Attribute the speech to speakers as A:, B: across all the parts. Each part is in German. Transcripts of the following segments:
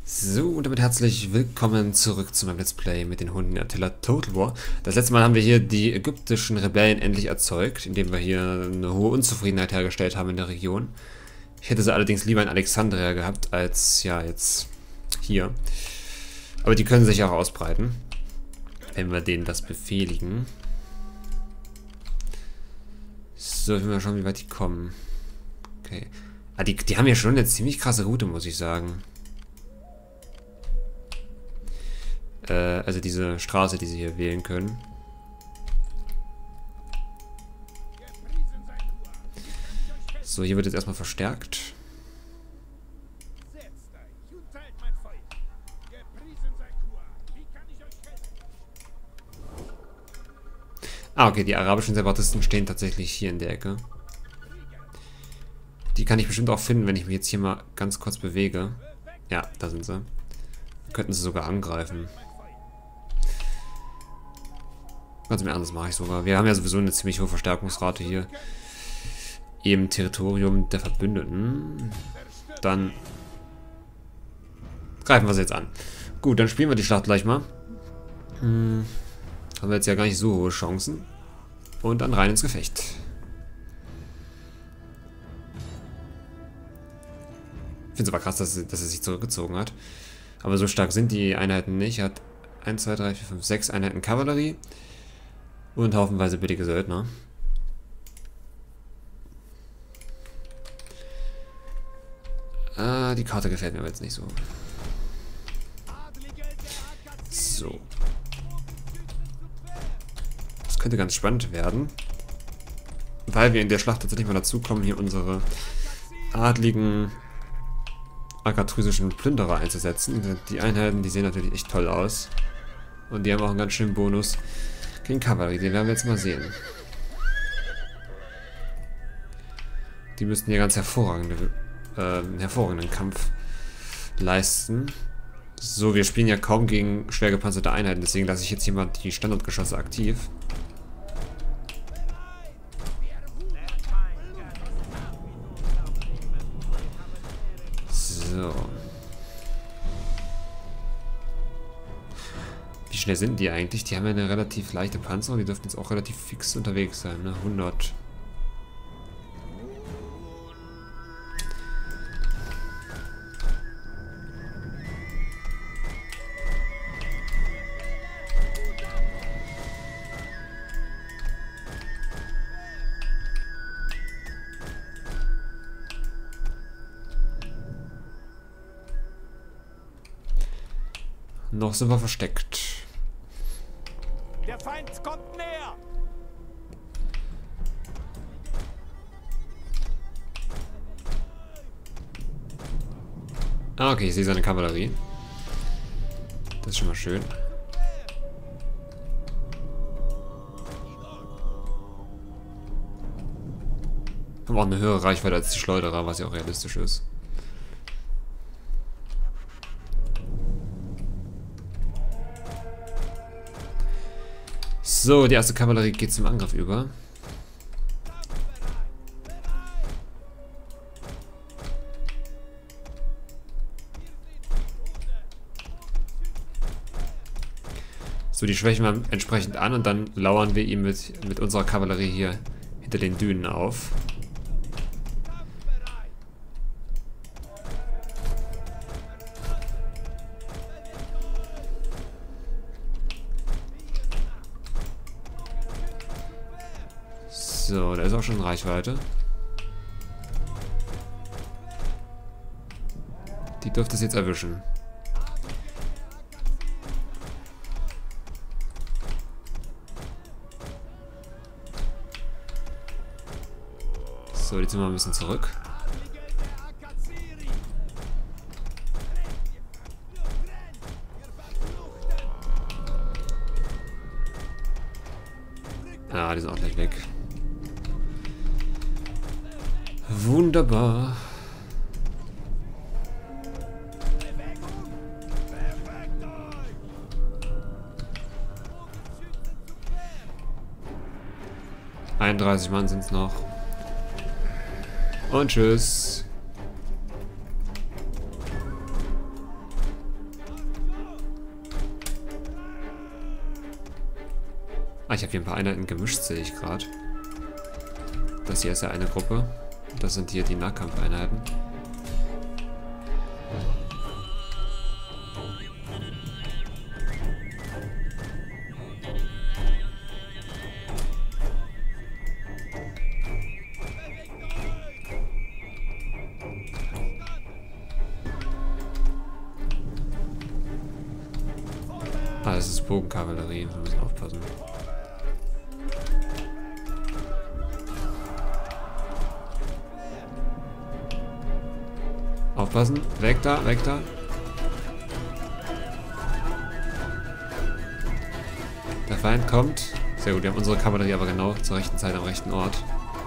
A: So, und damit herzlich willkommen zurück zu meinem Let's Play mit den Hunden Attila Total War. Das letzte Mal haben wir hier die ägyptischen Rebellen endlich erzeugt, indem wir hier eine hohe Unzufriedenheit hergestellt haben in der Region. Ich hätte sie allerdings lieber in Alexandria gehabt, als ja jetzt hier. Aber die können sich auch ausbreiten, wenn wir denen das befehligen. So, ich will mal schauen, wie weit die kommen. Okay. Ah, die haben ja schon eine ziemlich krasse Route, muss ich sagen. Also diese Straße, die sie hier wählen können. So, hier wird jetzt erstmal verstärkt. Ah, okay, die arabischen Separatisten stehen tatsächlich hier in der Ecke. Die kann ich bestimmt auch finden, wenn ich mich jetzt hier mal ganz kurz bewege. Ja, da sind sie. Könnten sie sogar angreifen. Ganz im Ernst, das mache ich sogar. Wir haben ja sowieso eine ziemlich hohe Verstärkungsrate hier im Territorium der Verbündeten. Dann greifen wir sie jetzt an. Gut, dann spielen wir die Schlacht gleich mal. Haben wir jetzt ja gar nicht so hohe Chancen. Und dann rein ins Gefecht. Ich finde es aber krass, dass er sich zurückgezogen hat. Aber so stark sind die Einheiten nicht. Er hat 1, 2, 3, 4, 5, 6 Einheiten Kavallerie. Und haufenweise billige Söldner. Die Karte gefällt mir aber jetzt nicht so. So. Das könnte ganz spannend werden. Weil wir in der Schlacht tatsächlich mal dazu kommen, hier unsere adligen akatrysischen Plünderer einzusetzen. Die Einheiten, die sehen natürlich echt toll aus. Und die haben auch einen ganz schönen Bonus gegen Kavallerie, den werden wir jetzt mal sehen. Die müssten hier ganz hervorragenden Kampf leisten. So, wir spielen ja kaum gegen schwer gepanzerte Einheiten, deswegen lasse ich jetzt hier mal die Standardgeschosse aktiv. So. Wie schnell sind die eigentlich? Die haben ja eine relativ leichte Panzerung, die dürften jetzt auch relativ fix unterwegs sein, ne? 100. Noch sind wir versteckt.
B: Der Feind kommt näher!
A: Ah, okay, ich sehe seine Kavallerie. Das ist schon mal schön. Haben auch eine höhere Reichweite als die Schleuderer, was ja auch realistisch ist. So, die erste Kavallerie geht zum Angriff über. So, die schwächen wir entsprechend an und dann lauern wir ihm mit unserer Kavallerie hier hinter den Dünen auf. So, da ist auch schon in Reichweite. Die dürfte es jetzt erwischen. So, die ziehen wir ein bisschen zurück. Ah, die sind auch gleich weg. Wunderbar. ...31 Mann sind es noch. Und tschüss. ich habe hier ein paar Einheiten gemischt, sehe ich gerade. Das hier ist ja eine Gruppe. Das sind hier die Nahkampfeinheiten. Ah, das ist Bogenkavallerie. Wir müssen aufpassen. Aufpassen. Weg da, weg da. Der Feind kommt. Sehr gut, wir haben unsere Kavallerie aber genau zur rechten Zeit am rechten Ort.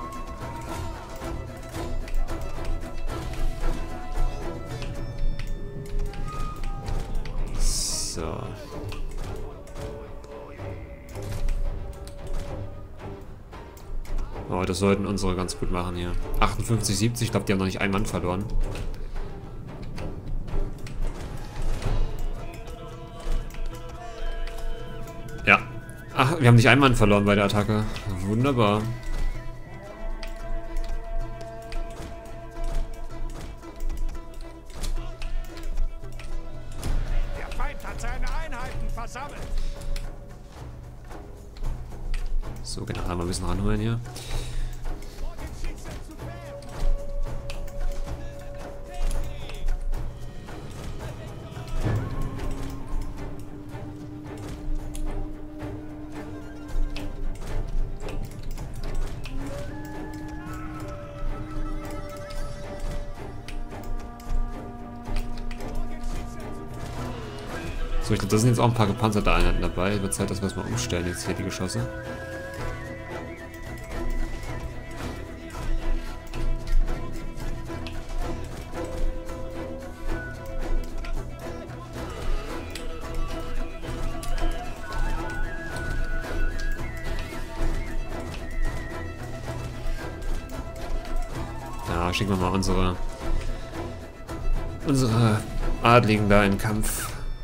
A: So. Oh, das sollten unsere ganz gut machen hier. 58, 70, ich glaube, die haben noch nicht einen Mann verloren. Ja. Ach, wir haben nicht einen Mann verloren bei der Attacke. Wunderbar.
B: Der Feind hat seine Einheiten versammelt.
A: So, General mal ein bisschen ranholen hier. So, ich glaube, da sind jetzt auch ein paar gepanzerte Einheiten dabei. Wird Zeit, dass wir es mal umstellen, jetzt hier die Geschosse. Ja, schicken wir mal unsere Adligen da in den Kampf.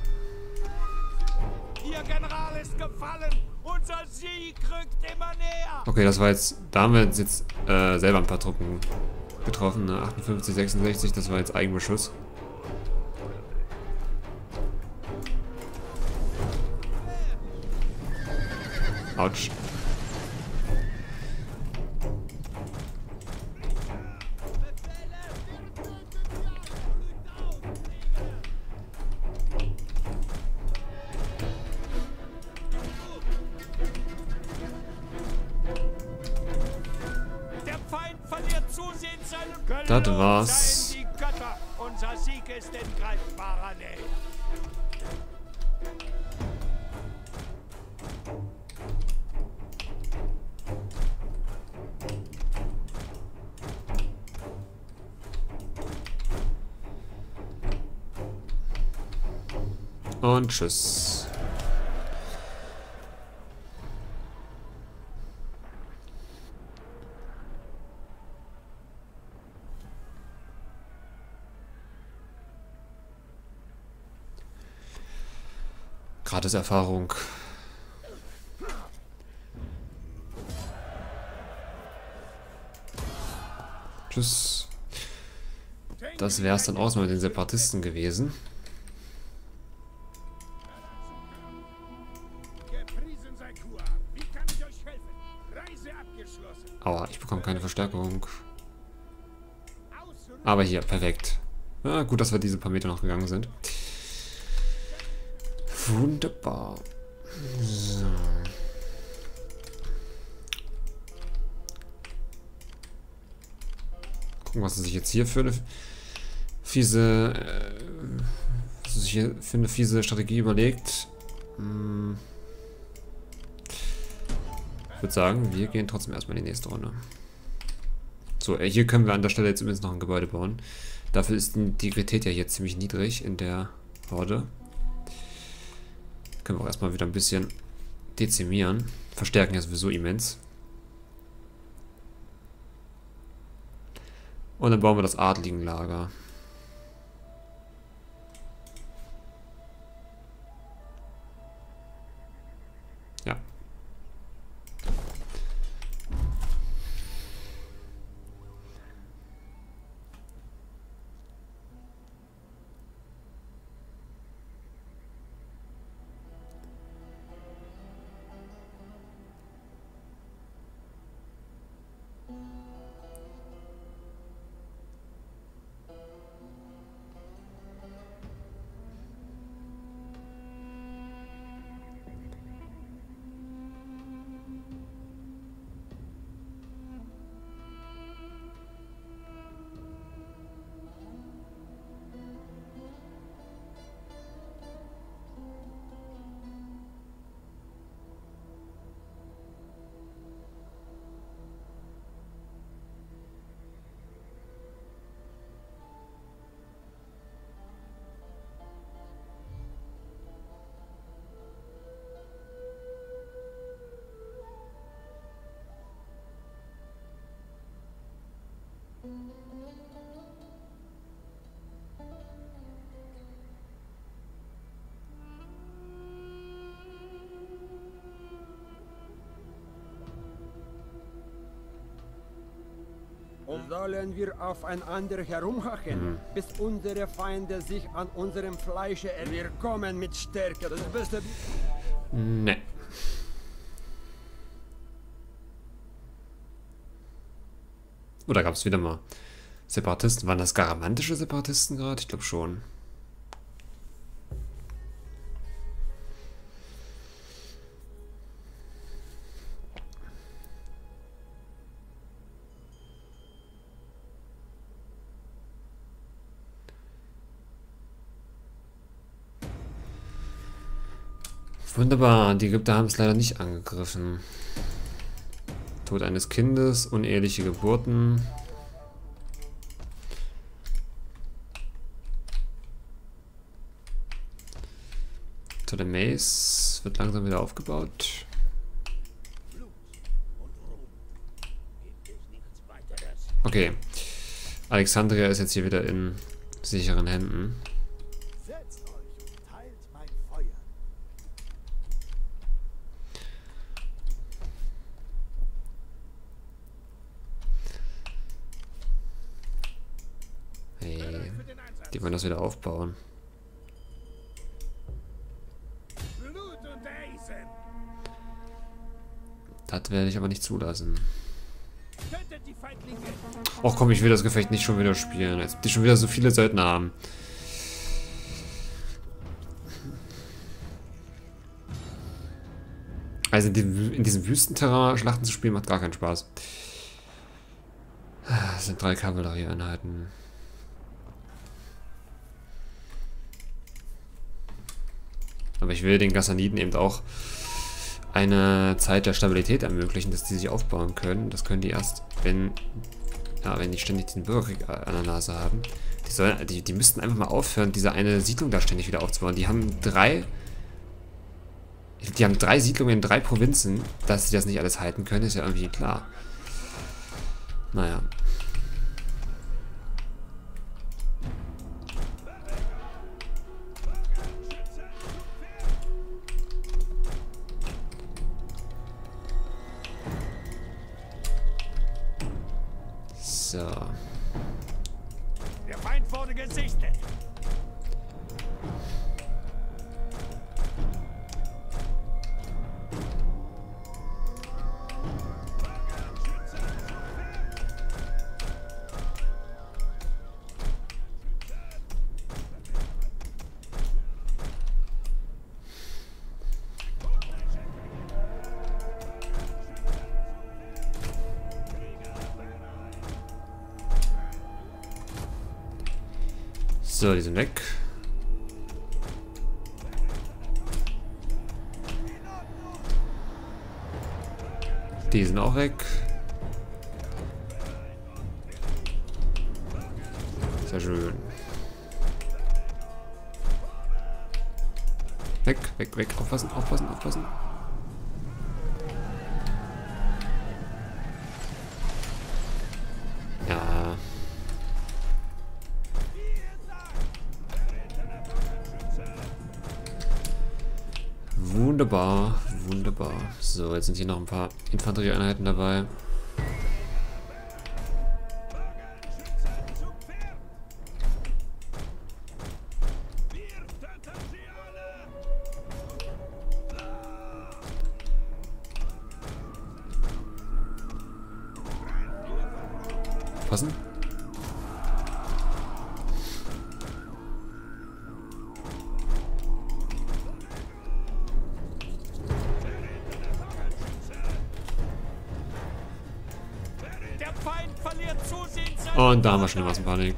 B: Ihr General ist gefallen. Unser Sieg rückt immer näher.
A: Okay, das war jetzt, da haben wir jetzt selber ein paar Truppen getroffen, ne? 58, 66, das war jetzt Eigenbeschuss. Autsch.
B: Der Feind verliert zusehends seinen Können.
A: Das war's.
B: Seien die Götter. Unser Sieg ist in greifbarer Nähe.
A: Und tschüss. Gratis-Erfahrung. Tschüss. Das wäre es dann auch mit den Separatisten gewesen.
B: Gepriesen sei Kua. Wie kann ich euch helfen? Reise abgeschlossen.
A: Aua, ich bekomme keine Verstärkung. Aber hier, perfekt. Ja, gut, dass wir diese paar Meter noch gegangen sind. Wunderbar. So. Gucken, was er sich jetzt hier für eine fiese, was er sich hier für eine fiese Strategie überlegt. Ich würde sagen, wir gehen trotzdem erstmal in die nächste Runde. So, hier können wir an der Stelle jetzt übrigens noch ein Gebäude bauen. Dafür ist die Integrität ja hier ziemlich niedrig in der Horde. Können wir auch erstmal wieder ein bisschen dezimieren. Verstärken ja sowieso immens. Und dann bauen wir das Adligenlager. Ja.
B: Sollen wir aufeinander herumhacken, bis unsere Feinde sich an unserem Fleische erwehren? Wir kommen mit Stärke, das Beste.
A: Ne. Oder gab es wieder mal Separatisten? Waren das garamantische Separatisten gerade? Ich glaube schon. Wunderbar, die Ägypter haben es leider nicht angegriffen. Tod eines Kindes, uneheliche Geburten. Ptolemäus wird langsam wieder aufgebaut. Okay, Alexandria ist jetzt hier wieder in sicheren Händen. Die wollen das wieder aufbauen. Das werde ich aber nicht zulassen. Och komm, ich will das Gefecht nicht schon wieder spielen, als ob die schon wieder so viele Söldner haben. Also in diesem Wüstenterrain Schlachten zu spielen macht gar keinen Spaß. Das sind 3 Kavallerieeinheiten. Aber ich will den Ghassaniden eben auch eine Zeit der Stabilität ermöglichen, dass die sich aufbauen können. Das können die erst, wenn die ständig den Bürgerkrieg an der Nase haben. Die müssten einfach mal aufhören, diese eine Siedlung da ständig wieder aufzubauen. Die haben 3 Siedlungen in 3 Provinzen. Dass sie das nicht alles halten können, ist ja irgendwie klar. Naja. So.
B: Der Feind wurde gesichtet.
A: So, die sind weg. Die sind auch weg. Sehr schön. Weg, weg, weg. Aufpassen, aufpassen, aufpassen. Ja. Wunderbar, wunderbar. So, jetzt sind hier noch ein paar Infanterieeinheiten dabei. Passen. Und da haben wir schon die Massenpanik.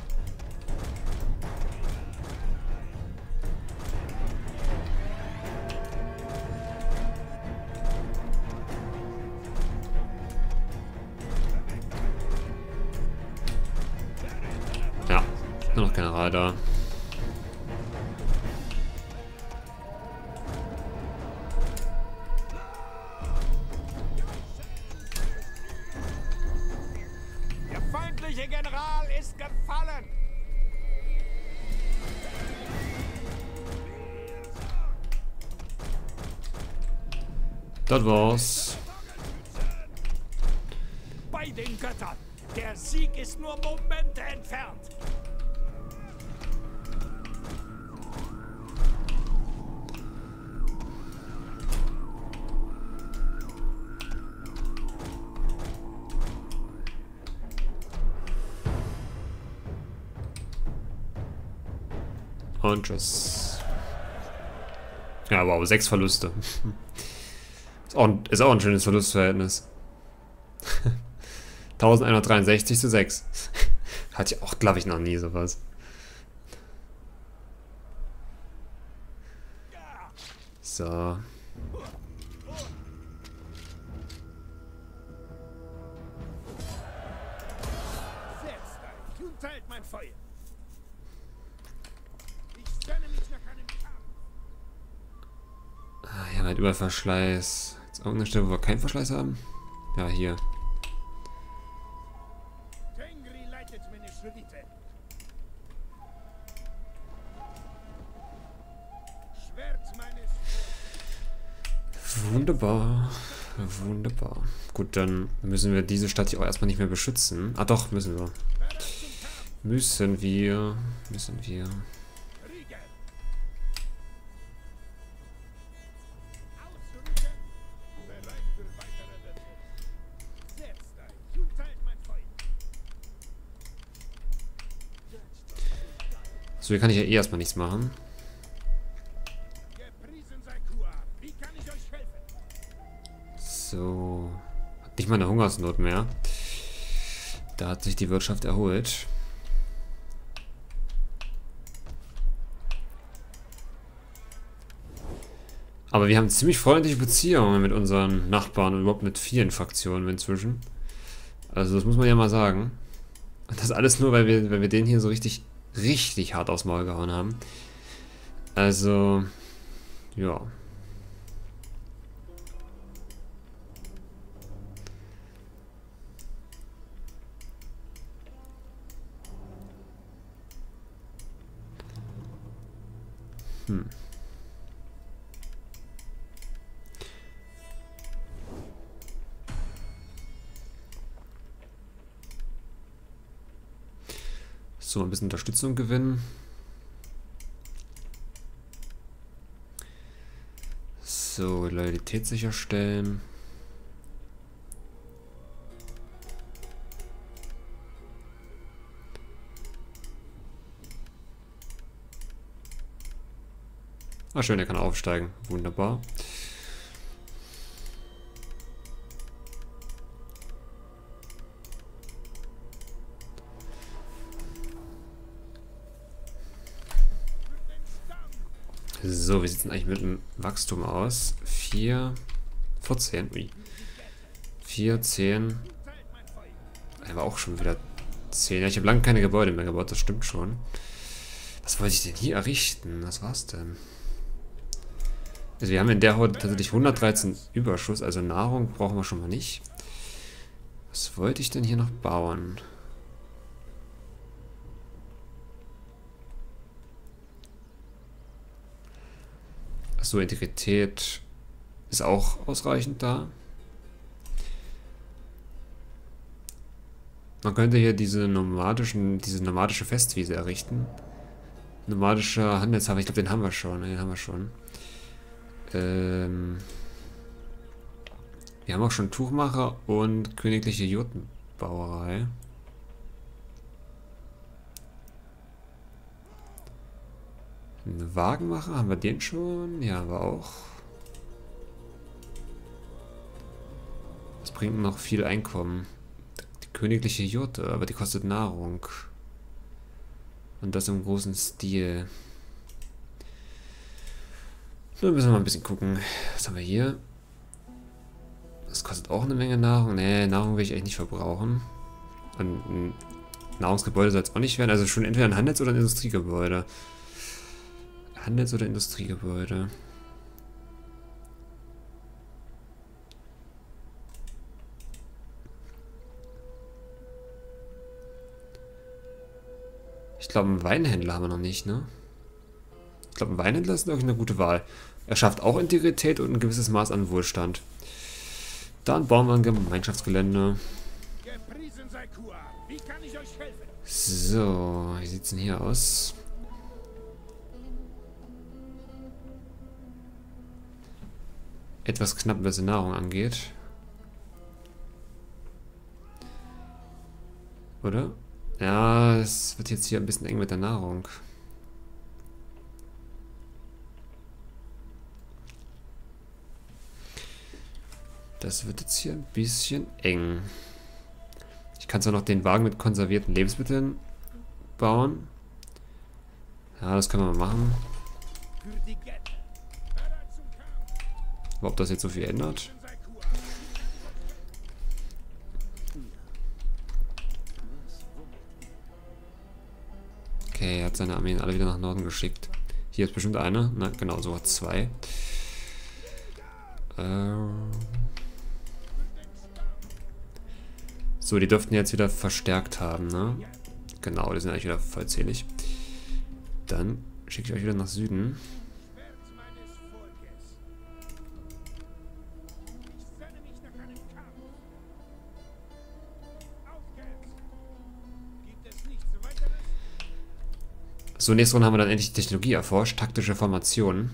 A: Ja, nur noch General da.
B: Der General ist gefallen.
A: Das war's.
B: Bei den Göttern.
C: Der Sieg ist nur Momente entfernt.
A: Und tschüss. Ja, wow, 6 Verluste. Ist auch ein schönes Verlustverhältnis. 1163 zu 6. Hatte ich auch, glaube ich, noch nie sowas. So.
C: Setzt euch und teilt mein Feuer. Ich stelle mich nach einem Kampf.
A: Ah, hier haben wir halt überall Verschleiß. Jetzt irgendeine Stelle, wo wir keinen Verschleiß haben? Ja, hier.
C: Tengri leitet meine Schritte. Schwert meines
A: Wunderbar. Wunderbar. Gut, dann müssen wir diese Stadt hier auch erstmal nicht mehr beschützen. Ah doch, müssen wir. Müssen wir.
C: Krieger. Ausrücken. Bereit für weitere Befehle. Setzt euch und teilt mein Feuer.
A: So, hier kann ich ja eh erstmal nichts machen.
C: Gepriesen sei Kua. Wie kann ich euch helfen?
A: So. Hat nicht mal eine Hungersnot mehr. Da hat sich die Wirtschaft erholt. Aber wir haben ziemlich freundliche Beziehungen mit unseren Nachbarn und überhaupt mit vielen Fraktionen inzwischen. Also das muss man ja mal sagen. Und das alles nur, weil wir den hier so richtig hart aufs Maul gehauen haben. Also, ja. So, ein bisschen Unterstützung gewinnen. So, Loyalität sicherstellen. Ah, schön, er kann aufsteigen. Wunderbar. So, wie sieht es denn eigentlich mit dem Wachstum aus? 14, ui. 4, 10. Aber auch schon wieder 10. Ja, ich habe lange keine Gebäude mehr gebaut, das stimmt schon. Was wollte ich denn hier errichten? Was war's denn? Also wir haben in der Horde tatsächlich 113 Überschuss, also Nahrung brauchen wir schon mal nicht. Was wollte ich denn hier noch bauen? Achso, Integrität ist auch ausreichend da. Man könnte hier diese nomadische Festwiese errichten. Nomadischer Handelshafen, ich glaube, den haben wir schon. Wir haben auch schon Tuchmacher und königliche Jurtenbauerei. Einen Wagenmacher, haben wir den schon? Ja, aber auch. Das bringt noch viel Einkommen. Die königliche Jurte, aber die kostet Nahrung. Und das im großen Stil. Nun müssen wir mal ein bisschen gucken. Was haben wir hier? Das kostet auch eine Menge Nahrung. Nee, Nahrung will ich echt nicht verbrauchen. Und ein Nahrungsgebäude soll es auch nicht werden. Also schon entweder ein Handels- oder ein Industriegebäude. Handels- oder Industriegebäude. Ich glaube, einen Weinhändler haben wir noch nicht, ne? Ich glaube, ein Weinhändler ist, glaube ich, eine gute Wahl. Er schafft auch Integrität und ein gewisses Maß an Wohlstand. Dann bauen wir ein Gemeinschaftsgelände.
C: Gepriesen sei Kua. Wie kann ich euch helfen?
A: So, wie sieht's denn hier aus? Etwas knapp, was die Nahrung angeht. Oder? Ja, es wird jetzt hier ein bisschen eng mit der Nahrung. Das wird jetzt hier ein bisschen eng. Ich kann zwar noch den Wagen mit konservierten Lebensmitteln bauen. Ja, das können wir mal machen.
C: Für die Gette. Bereit zum Kampf.
A: Aber ob das jetzt so viel ändert?
C: Sei Kuh.
A: Okay, er hat seine Armeen alle wieder nach Norden geschickt. Hier ist bestimmt eine. Na, genau, sogar zwei. So, die dürften jetzt wieder verstärkt haben, ne? Genau, die sind eigentlich wieder vollzählig. Dann schicke ich euch wieder nach Süden.
C: Schwert meines Volkes. Ich sehne mich nach einem Kampf. Auf geht's. Gibt es nichts weiteres?
A: So, nächste Runde haben wir dann endlich die Technologie erforscht. Taktische Formationen.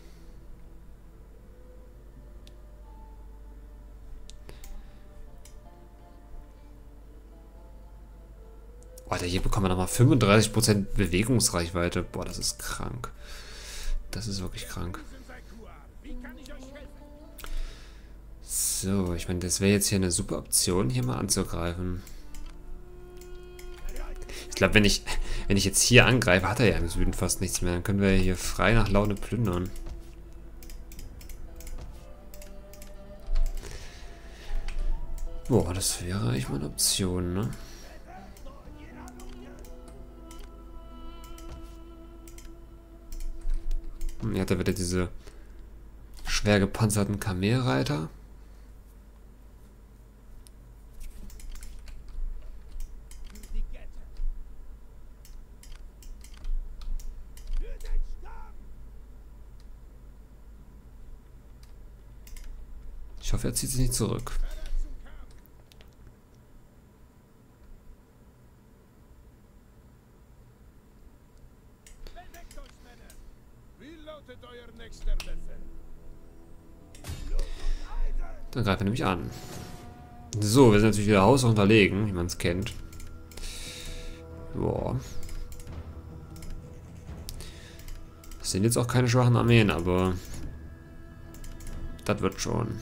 A: Alter, hier bekommen wir nochmal 35% Bewegungsreichweite. Boah, das ist krank. Das ist wirklich krank.
C: Sei Kuh. Wie kann ich euch helfen?
A: So, ich meine, das wäre jetzt hier eine super Option, hier mal anzugreifen. Ich glaube, wenn ich jetzt hier angreife, hat er ja im Süden fast nichts mehr. Dann können wir hier frei nach Laune plündern. Boah, das wäre eigentlich mal eine Option, ne? Hier hat er wieder diese schwer gepanzerten Kamelreiter.
C: Für die Gette. Für den Stamm.
A: Ich hoffe, er zieht sich nicht zurück.
C: Bereit zum Kampf. Bewegt euch, Männer. Wie lautet euer nächster Befehl?
A: Dann greift er nämlich an. So, wir sind natürlich wieder haus unterlegen, wie man es kennt. Boah. Das sind jetzt auch keine schwachen Armeen, aber das wird schon.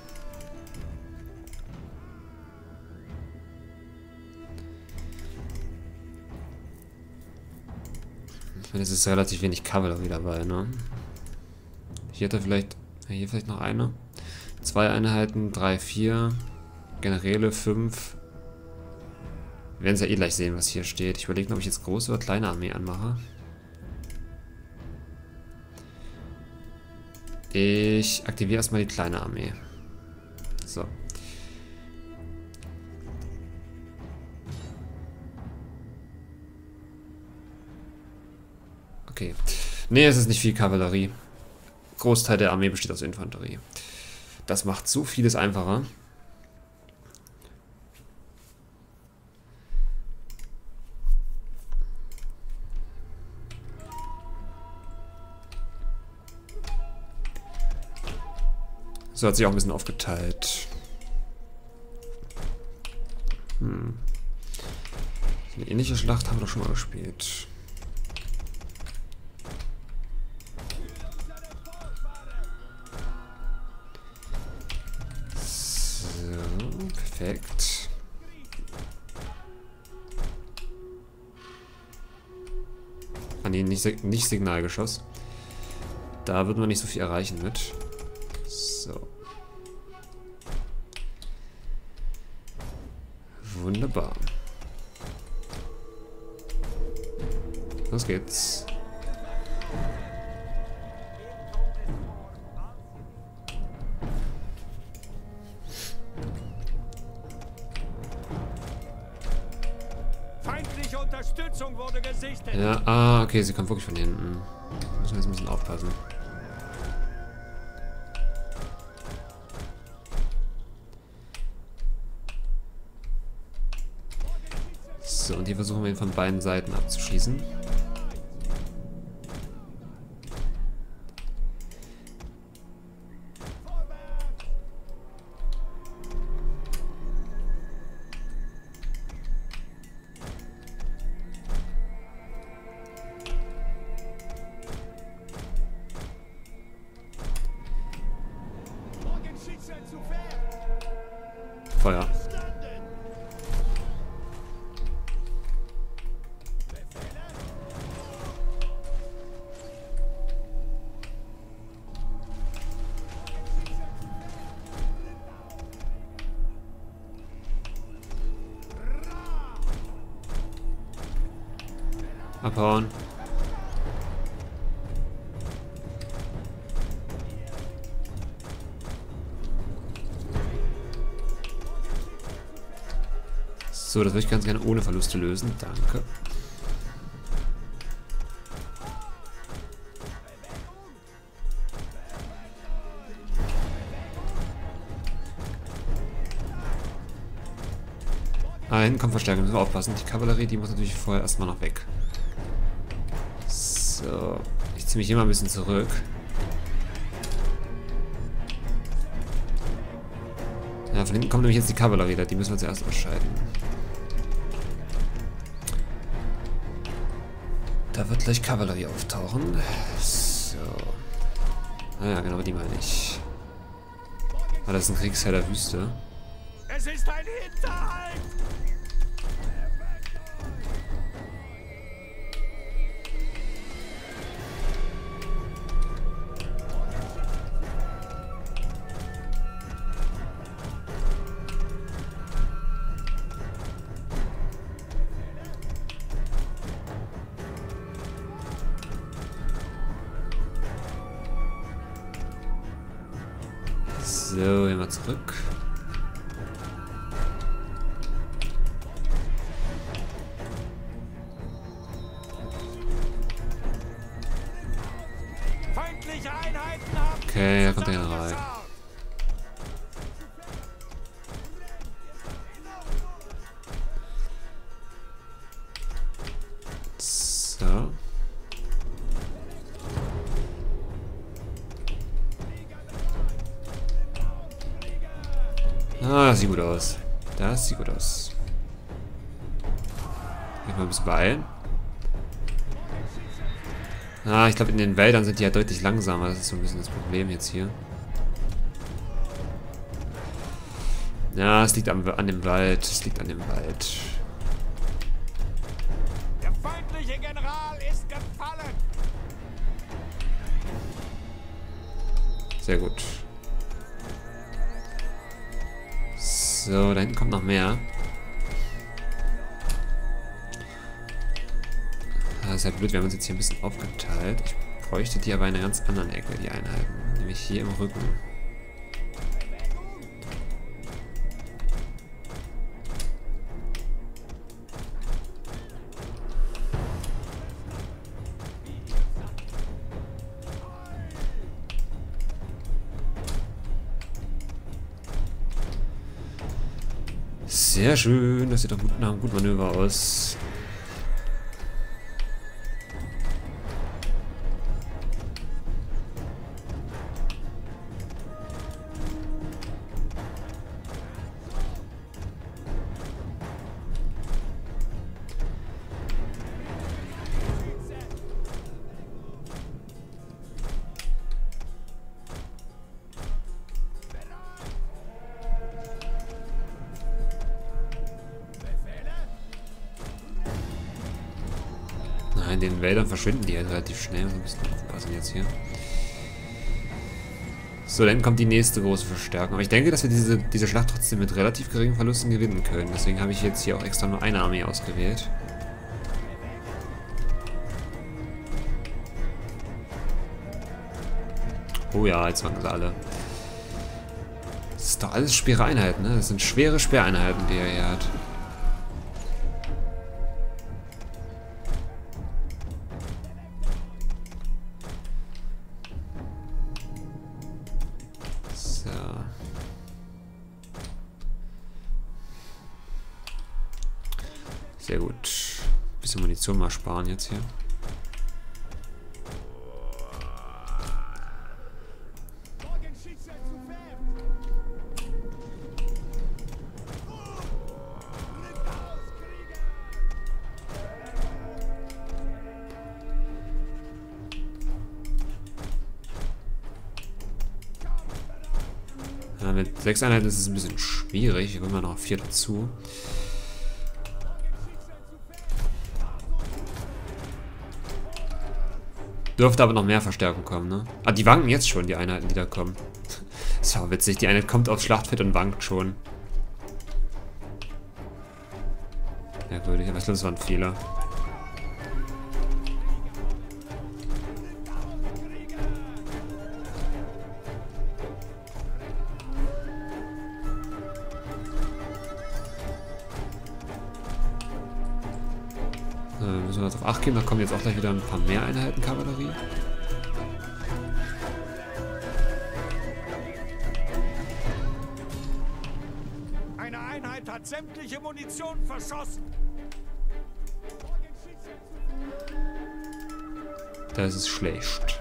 A: Ich meine, es ist relativ wenig Kavallerie dabei, ne? Hier hat er vielleicht, hier vielleicht noch eine. 2 Einheiten, 3, 4. Generäle 5. Wir werden es ja eh gleich sehen, was hier steht. Ich überlege, ob ich jetzt große oder kleine Armee anmache. Ich aktiviere erstmal die kleine Armee. So. Okay. Nee, es ist nicht viel Kavallerie. Großteil der Armee besteht aus Infanterie. Das macht so vieles einfacher. So hat sich auch ein bisschen aufgeteilt. Eine ähnliche Schlacht haben wir doch schon mal gespielt. So, perfekt. Ah nee, nicht Signalgeschoss. Da wird man nicht so viel erreichen mit. So. Wunderbar. Los geht's.
C: Feindliche Unterstützung wurde gesichtet.
A: Ja, okay, sie kommt wirklich von hinten. Müssen wir jetzt ein bisschen aufpassen. hier versuchen wir ihn von beiden Seiten abzuschießen. Feuer. Abhauen. So, das würde ich ganz gerne ohne Verluste lösen. Danke. Ah, hinten kommt Verstärkung, müssen wir aufpassen. Die Kavallerie, die muss natürlich vorher erstmal noch weg. So, ich ziehe mich hier mal ein bisschen zurück. Ja, von hinten kommt nämlich jetzt die Kavallerie, die müssen wir zuerst ausscheiden. Da wird gleich Kavallerie auftauchen. So. Ah ja, genau, die meine ich. Ah, das ist ein Kriegsherr der Wüste.
C: Es ist ein Hinterhalt!
A: So, hier mal zurück.
C: Feindliche Einheiten haben
A: Okay, da kommt der General. So. Ah, das sieht gut aus. Das sieht gut aus. Ich mal ein bisschen beeilen. Ah, ich glaube, in den Wäldern sind die ja deutlich langsamer. Das ist so ein bisschen das Problem jetzt hier. Ja, es liegt an dem Wald. Es liegt an dem Wald.
C: Der feindliche General ist gefallen!
A: Sehr gut. So, da hinten kommt noch mehr. Das ist ja blöd, wir haben uns jetzt hier ein bisschen aufgeteilt. Ich bräuchte die aber in einer ganz anderen Ecke, die Einheiten. Nämlich hier im Rücken. Sehr schön, das sieht doch gut nach einem guten Manöver aus. In den Wäldern verschwinden die halt relativ schnell. So ein bisschen aufpassen jetzt hier. So, dann kommt die nächste große Verstärkung. Aber ich denke, dass wir diese Schlacht trotzdem mit relativ geringen Verlusten gewinnen können. Deswegen habe ich jetzt hier auch extra nur eine Armee ausgewählt. Oh ja, jetzt waren sie alle. Das ist doch alles schwere Einheiten, ne? Das sind schwere Speereinheiten, die er hier hat. Sehr gut. Bisschen Munition mal sparen jetzt hier. Ja, mit 6 Einheiten ist es ein bisschen schwierig. Hier kommen wir noch 4 dazu. Dürfte aber noch mehr Verstärkung kommen, ne? Ah, die wanken jetzt schon, die Einheiten, die da kommen. Das ist auch witzig. Die Einheit kommt aufs Schlachtfeld und wankt schon. Merkwürdig, aber ich glaube, das war ein Fehler. Müssen wir darauf acht geben, da kommen jetzt auch gleich wieder ein paar mehr Einheiten Kavallerie.
C: Eine Einheit hat sämtliche Munition verschossen.
A: Das ist schlecht.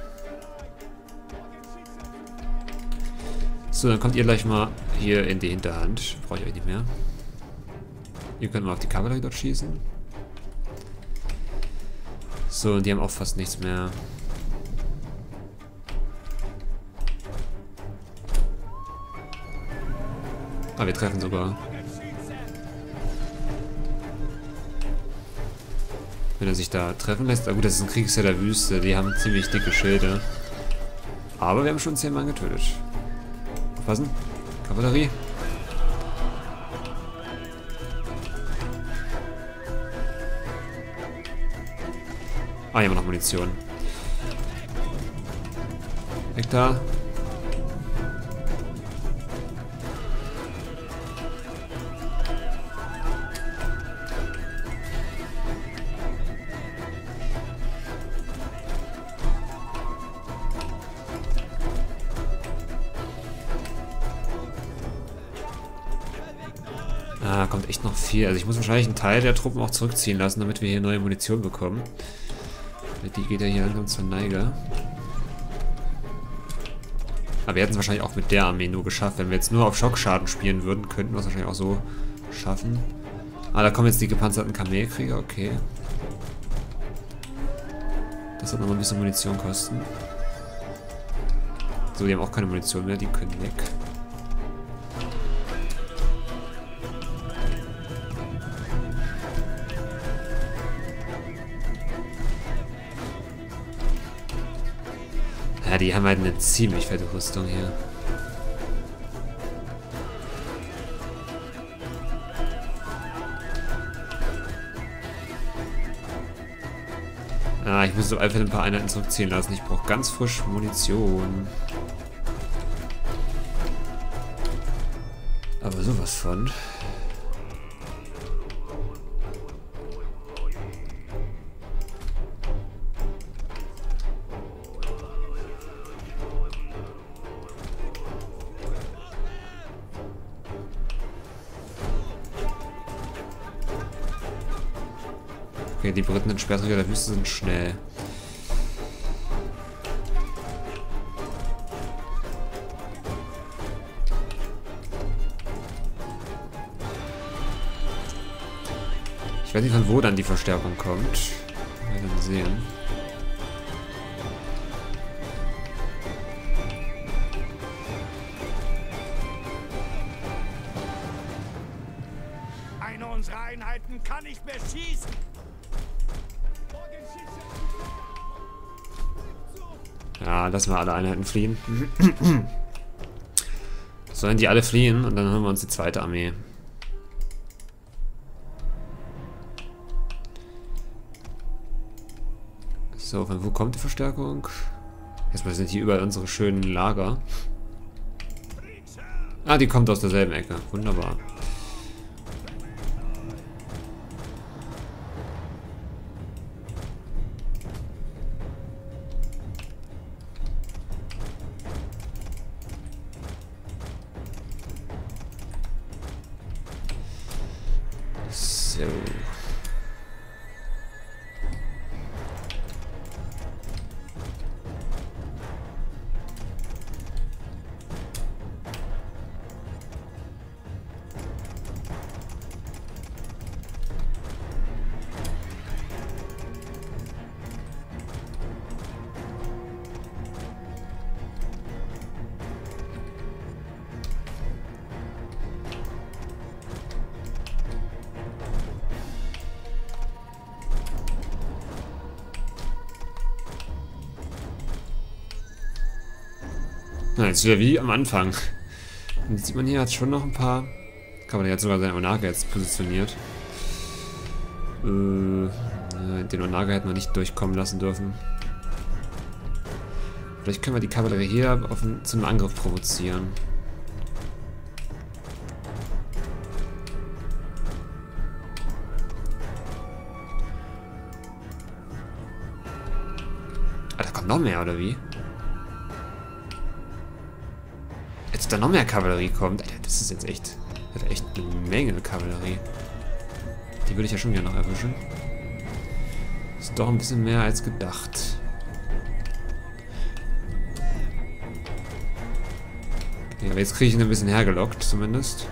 A: So, dann kommt ihr gleich mal hier in die Hinterhand. Brauche ich euch nicht mehr. Ihr könnt mal auf die Kavallerie dort schießen. So, und die haben auch fast nichts mehr. Ah, wir treffen sogar. Wenn er sich da treffen lässt. Ah gut, das ist ein Kriegsherr der Wüste. Die haben ziemlich dicke Schilde. Aber wir haben schon 10 Mann getötet. Aufpassen. Kavallerie. Ah, hier haben wir noch Munition. Weg da. Ah, kommt echt noch viel. Also ich muss wahrscheinlich einen Teil der Truppen auch zurückziehen lassen, damit wir hier neue Munition bekommen. Die geht ja hier langsam zur Neige. Aber wir hätten es wahrscheinlich auch mit der Armee nur geschafft. Wenn wir jetzt nur auf Schockschaden spielen würden, könnten wir es wahrscheinlich auch so schaffen. Ah, da kommen jetzt die gepanzerten Kamelkrieger, okay. Das wird noch ein bisschen Munition kosten. So, die haben auch keine Munition mehr, die können weg. Ja, die haben halt eine ziemlich fette Rüstung hier. Ah, ich muss so einfach ein paar Einheiten zurückziehen lassen. Ich brauche ganz frisch Munition. Aber sowas von. Okay, die Briten in Sperrträger der Wüste sind schnell. Ich weiß nicht, von wo dann die Verstärkung kommt. Wir werden sehen.
C: Eine unserer Einheiten kann nicht mehr schießen.
A: Ja, lassen wir alle Einheiten fliehen. Sollen die alle fliehen und dann holen wir uns die zweite Armee. So, von wo kommt die Verstärkung? Erstmal sind hier überall unsere schönen Lager. Ah, die kommt aus derselben Ecke. Wunderbar. So. Na, jetzt wieder wie am Anfang. Und jetzt sieht man hier, hat schon noch ein paar... Kavallerie hat sogar seinen Onaga jetzt positioniert. Den Onaga hätten wir nicht durchkommen lassen dürfen. Vielleicht können wir die Kavallerie hier zu einem Angriff provozieren. Ah, da kommt noch mehr, oder wie? Jetzt da noch mehr Kavallerie kommt. Alter, das ist jetzt echt... Das hat echt eine Menge Kavallerie. Die würde ich ja schon gerne noch erwischen. Ist doch ein bisschen mehr als gedacht. Okay, aber jetzt kriege ich ihn ein bisschen hergelockt, zumindest.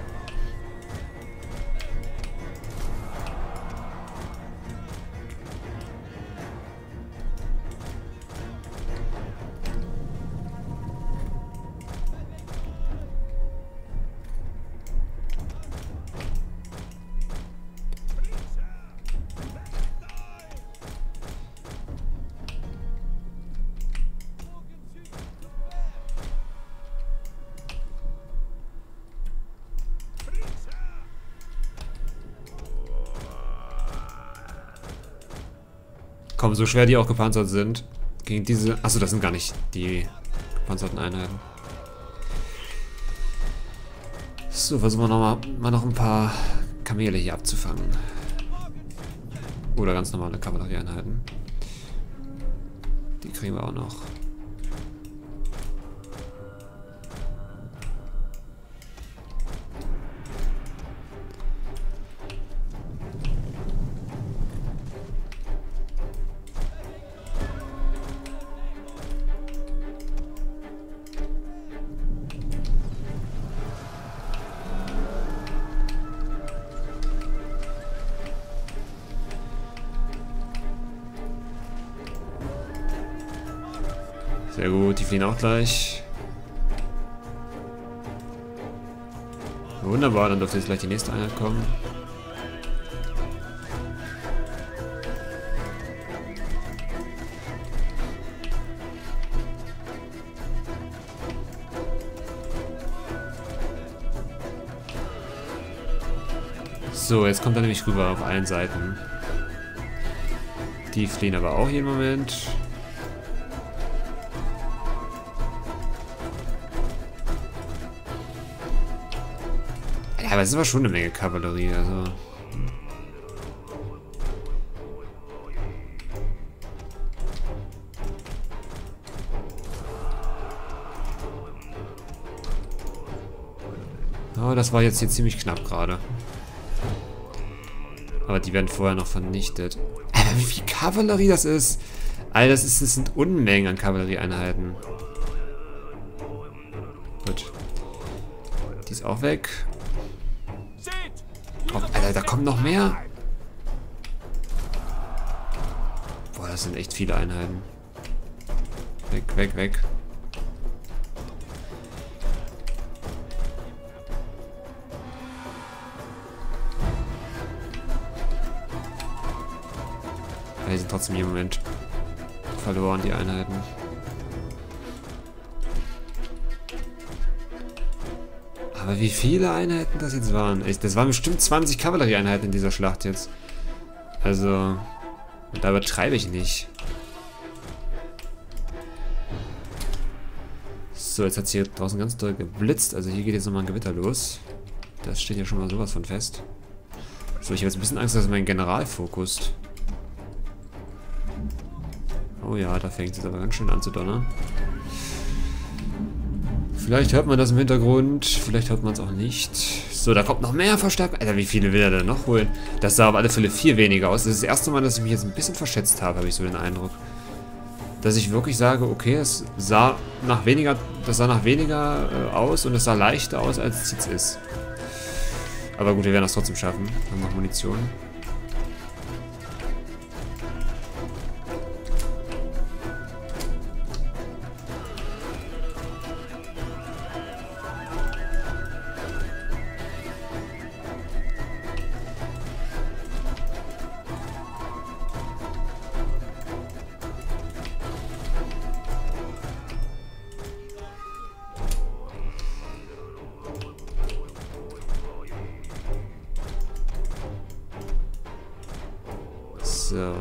A: Komm, so schwer die auch gepanzert sind. Gegen diese... Achso, das sind gar nicht die gepanzerten Einheiten. So, versuchen wir mal noch ein paar Kamele hier abzufangen. Oder ganz normale Kavallerieeinheiten. Die kriegen wir auch noch. Sehr gut, die fliehen auch gleich. Wunderbar, dann dürfte jetzt gleich die nächste Einheit kommen. So, jetzt kommt er nämlich rüber auf allen Seiten. Die fliehen aber auch jeden Moment. Ja, aber es ist aber schon eine Menge Kavallerie, also... Oh, das war jetzt hier ziemlich knapp gerade. Aber die werden vorher noch vernichtet. Aber wie viel Kavallerie das ist! Alter, das sind Unmengen an Kavallerieeinheiten. Gut. Die ist auch weg. Oh, Alter, da kommen noch mehr. Boah, das sind echt viele Einheiten. Weg, weg, weg. Ja, die sind trotzdem im Moment verloren, die Einheiten. Aber wie viele Einheiten das jetzt waren? Das waren bestimmt 20 Kavallerieeinheiten in dieser Schlacht jetzt. Also, da übertreibe ich nicht. So, jetzt hat es hier draußen ganz doll geblitzt. Also hier geht jetzt nochmal ein Gewitter los. Das steht ja schon mal sowas von fest. So, ich habe jetzt ein bisschen Angst, dass mein General fokust. Oh ja, da fängt es aber ganz schön an zu donnern. Vielleicht hört man das im Hintergrund, vielleicht hört man es auch nicht. So, da kommt noch mehr Verstärkung. Alter, wie viele will er denn noch holen? Das sah auf alle Fälle viel weniger aus. Das ist das erste Mal, dass ich mich jetzt ein bisschen verschätzt habe ich so den Eindruck. Dass ich wirklich sage, okay, das sah nach weniger aus und es sah leichter aus, als es jetzt ist. Aber gut, wir werden das trotzdem schaffen. Wir haben noch Munition. So.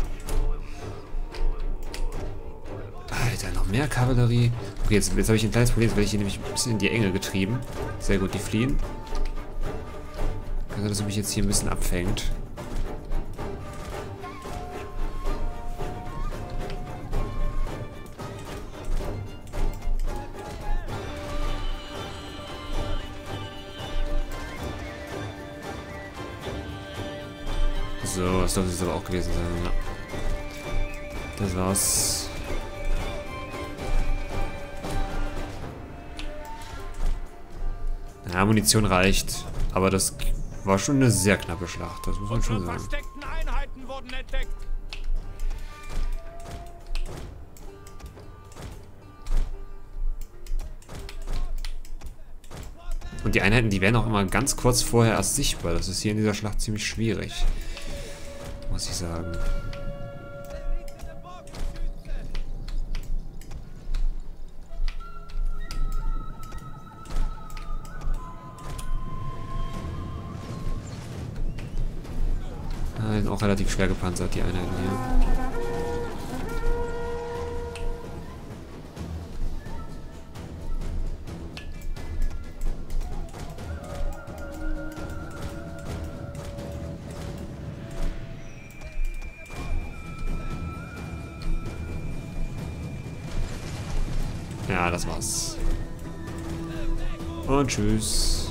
A: Alter, noch mehr Kavallerie. Okay, jetzt habe ich ein kleines Problem. Jetzt werde ich hier nämlich ein bisschen in die Enge getrieben. Sehr gut, die fliehen. Kann sein, dass er mich jetzt hier ein bisschen abfängt. So, das sollte es aber auch gewesen sein, ja. Das war's. Ja, Munition reicht. Aber das war schon eine sehr knappe Schlacht, das muss man schon sagen.
C: Versteckten Einheiten wurden entdeckt.
A: Und die Einheiten, die werden auch immer ganz kurz vorher erst sichtbar. Das ist hier in dieser Schlacht ziemlich schwierig. Muss ich sagen. Sind auch relativ schwer gepanzert, die Einheiten hier. Ja, das war's. Und tschüss.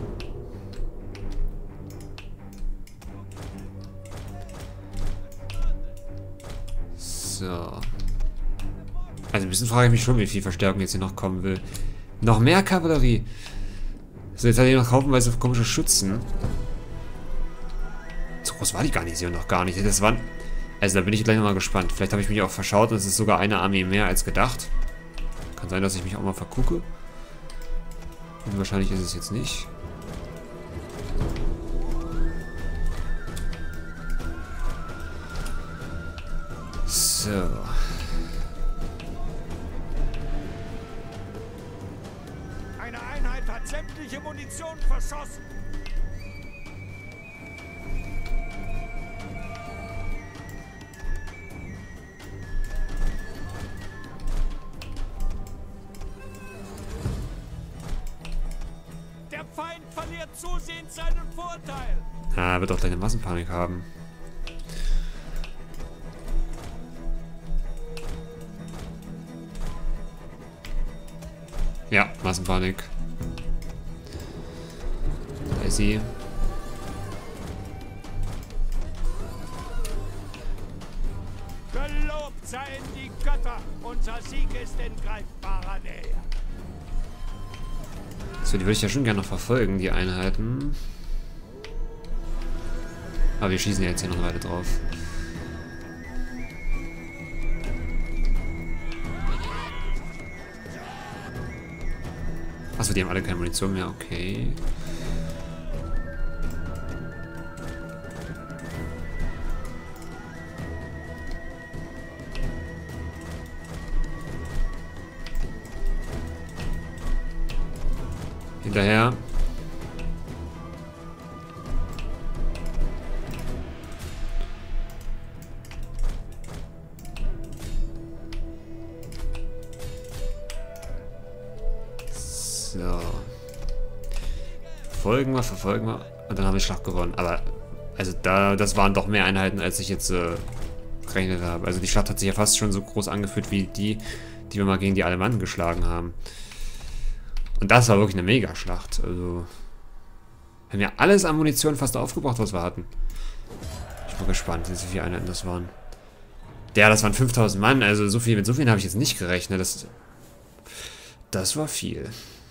A: So. Also ein bisschen frage ich mich schon, wie viel Verstärkung jetzt hier noch kommen will. Noch mehr Kavallerie. So, jetzt hat er noch haufenweise komische Schützen. So groß war die Garnison noch gar nicht. Das waren... Also da bin ich gleich nochmal gespannt. Vielleicht habe ich mich auch verschaut und es ist sogar eine Armee mehr als gedacht. Kann sein, dass ich mich auch mal vergucke. Und wahrscheinlich ist es jetzt nicht. So.
C: Eine Einheit hat sämtliche Munition verschossen. Der Feind verliert zusehends seinen Vorteil.
A: Ah, er wird auch gleich eine Massenpanik haben. Ja, Massenpanik. Da ist sie.
C: Gelobt seien die Götter. Unser Sieg ist in greifbarer Nähe.
A: So, die würde ich ja schon gerne noch verfolgen, die Einheiten. Aber wir schießen ja jetzt hier noch eine Weile drauf. Achso, die haben alle keine Munition mehr, okay. Hinterher. So. Verfolgen wir. Und dann haben wir die Schlacht gewonnen. Aber, also das waren doch mehr Einheiten, als ich jetzt gerechnet habe. Also die Schlacht hat sich ja fast schon so groß angefühlt wie die wir mal gegen die Alemannen geschlagen haben. Und das war wirklich eine Mega-Schlacht. Also, wir haben ja alles an Munition fast aufgebraucht, was wir hatten. Ich bin gespannt, wie viele Einheiten das waren. Ja, das waren 5000 Mann. Also mit so vielen habe ich jetzt nicht gerechnet. Das war viel.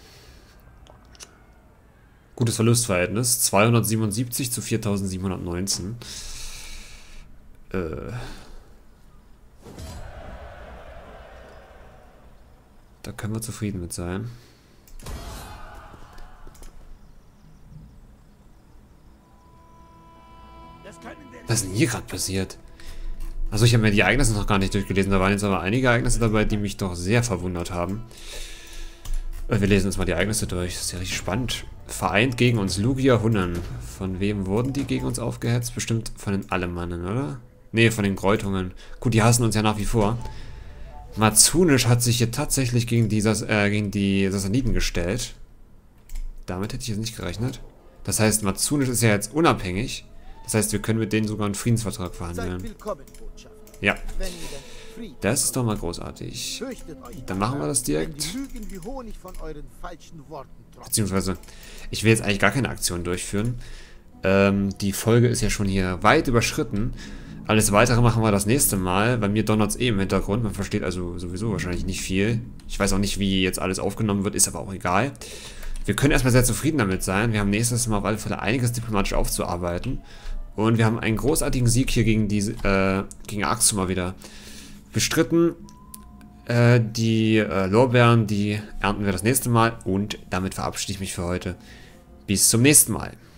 A: Gutes Verlustverhältnis. 277 zu 4719. Da können wir zufrieden mit sein. Was ist denn hier gerade passiert? Also ich habe mir die Ereignisse noch gar nicht durchgelesen. Da waren jetzt aber einige Ereignisse dabei, die mich doch sehr verwundert haben. Wir lesen uns mal die Ereignisse durch. Das ist ja richtig spannend. Vereint gegen uns Lugia Hunnen. Von wem wurden die gegen uns aufgehetzt? Bestimmt von den Alemannen, oder? Nee, von den Greutungen. Gut, die hassen uns ja nach wie vor. Mazunisch hat sich hier tatsächlich gegen die Sassaniden gestellt. Damit hätte ich jetzt nicht gerechnet. Das heißt, Mazunisch ist ja jetzt unabhängig. Das heißt, wir können mit denen sogar einen Friedensvertrag verhandeln. Ja. Das ist doch mal großartig. Dann machen wir das direkt. Beziehungsweise, ich will jetzt eigentlich gar keine Aktion durchführen. Die Folge ist ja schon hier weit überschritten. Alles Weitere machen wir das nächste Mal. Bei mir donnert es eh im Hintergrund. Man versteht also sowieso wahrscheinlich nicht viel. Ich weiß auch nicht, wie jetzt alles aufgenommen wird. Ist aber auch egal. Wir können erstmal sehr zufrieden damit sein. Wir haben nächstes Mal auf alle Fälle einiges diplomatisch aufzuarbeiten. Und wir haben einen großartigen Sieg hier gegen Axum mal wieder bestritten. Die Lorbeeren, die ernten wir das nächste Mal. Und damit verabschiede ich mich für heute. Bis zum nächsten Mal.